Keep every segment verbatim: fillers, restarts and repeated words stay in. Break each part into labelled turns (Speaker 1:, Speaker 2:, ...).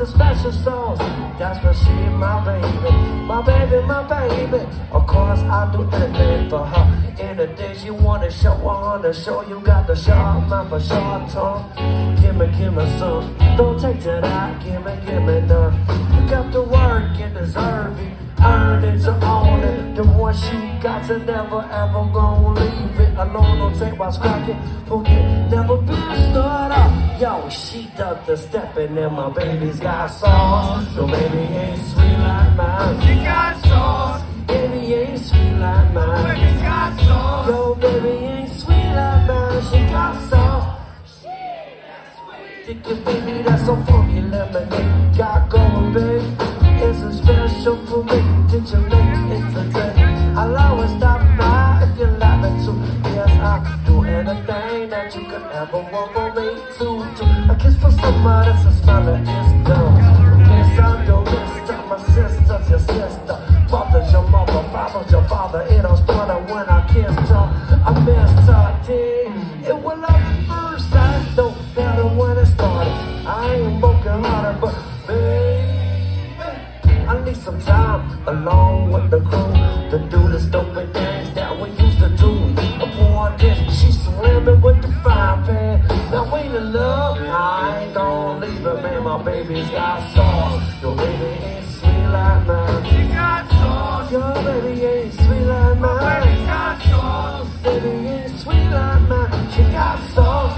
Speaker 1: the special sauce. That's why she my baby, my baby, my baby. Of course I do anything for her. In the days you wanna show on the show, you got the sharp mouth for short tongue. Give me, give me some. Don't take to that. Give me, give me none. You got to work and deserve it. Earn it to own it. The one you got to never ever gonna leave it alone. Don't take what's cracking. Forget, never be stood up. Yo, she does the stepping and my baby's got sauce. Your baby ain't sweet like mine.
Speaker 2: She got sauce.
Speaker 1: Baby ain't sweet like mine.
Speaker 2: Baby's got sauce.
Speaker 1: Yo, baby ain't sweet like mine. She got sauce.
Speaker 2: She ain't that sweet.
Speaker 1: Think your baby that's so funky lemonade. Got going, babe. It's a special for me. Did you make it today? I'll always stop by if you love it too. Yes, I'll do anything that you could ever want for me to do. A kiss for somebody that's a smiler is dumb. Yes, I'm your mister, my sister's your sister. Father's your mother, father's your father. It all started when I kissed her. I missed her, did. It was love at first sight, no better when it started. I ain't broken hearted, but baby, I need some time along with the crew to do the stupid things that we used to do. Upon this, she swimming with the frying pan. Now we in love, I ain't gonna leave it, man. My baby's got sauce. Your baby ain't sweet like mine.
Speaker 2: She got sauce.
Speaker 1: Your baby ain't sweet like mine.
Speaker 2: Baby's got sauce.
Speaker 1: Baby ain't sweet like mine. She got sauce.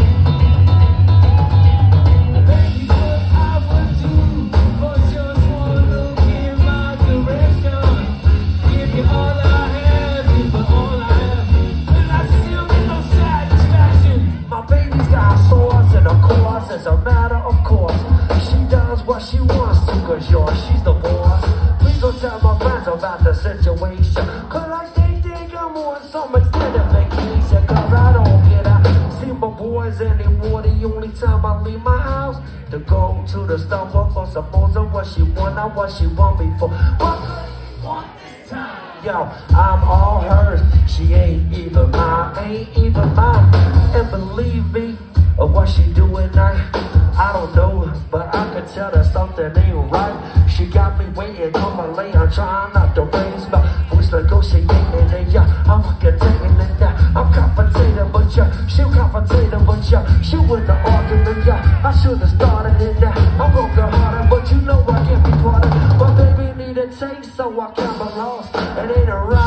Speaker 1: As a matter of course, she does what she wants to, cause yours, she's the boss. Please don't tell my friends about the situation, cause I think they got more some extended vacation. Cause I don't get out, see my boys anymore. The only time I leave my house to go to the store for suppose of what she want, not what she want before. What I want this time? Yo, I'm all hers. She ain't even mine, ain't even mine. And believe me, or what she doing now, I don't know, but I can tell that something ain't right. She got me waiting on my lane, I'm trying not to raise my voice, negotiating it, yeah, I'm fucking taking it now. I'm confrontating, but yeah, she confrontating, but yeah, she win the argument, yeah, I should've started it now. I'm broken hearted, but you know I can't be parted. My baby need a taste, so I can't be lost. It ain't a right.